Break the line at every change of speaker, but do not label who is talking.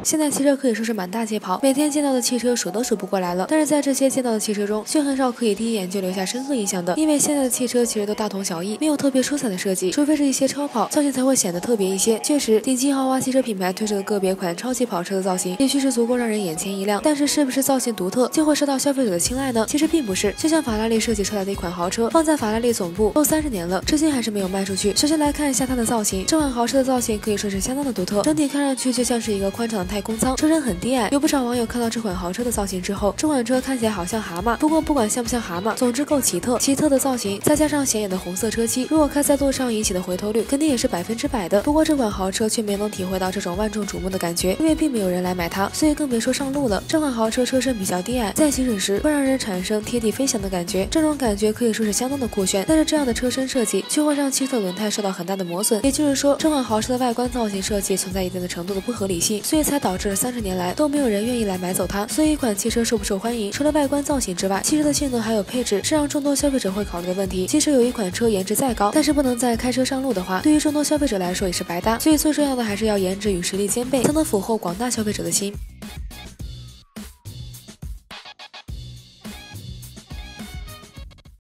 现在汽车可以说是满大街跑，每天见到的汽车数都数不过来了。但是在这些见到的汽车中，却很少可以第一眼就留下深刻印象的，因为现在的汽车其实都大同小异，没有特别出彩的设计，除非是一些超跑，造型才会显得特别一些。确实，顶级豪华汽车品牌推出的个别款超级跑车的造型，也许是足够让人眼前一亮，但是是不是造型独特就会受到消费者的青睐呢？其实并不是。就像法拉利设计出来的一款豪车，放在法拉利总部都30年了，至今还是没有卖出去。首先来看一下它的造型，这款豪车的造型可以说是相当的独特，整体看上去就像是一个宽敞的太空舱，车身很低矮。有不少网友看到这款豪车的造型之后，这款车看起来好像蛤蟆，不过不管像不像蛤蟆，总之够奇特。奇特的造型再加上显眼的红色车漆，如果开在路上引起的回头率肯定也是100%的。不过这款豪车却没能体会到这种万众瞩目的感觉，因为并没有人来买它，所以更别说上路了。这款豪车车身比较低矮，在行驶时会让人产生贴地飞翔的感觉，这种感觉可以说是相当的酷炫。但是这样的车身设计却会让汽车轮胎受到很大的磨损，也就是说这款豪车的外观造型设计存在一定的程度的不合理性，所以才导致30年来都没有人愿意来买走它。所以一款汽车受不受欢迎，除了外观造型之外，汽车的性能还有配置是让众多消费者会考虑的问题。即使有一款车颜值再高，但是不能在开车上路的话，对于众多消费者来说也是白搭。所以最重要的还是要颜值与实力兼备，才能俘获广大消费者的心。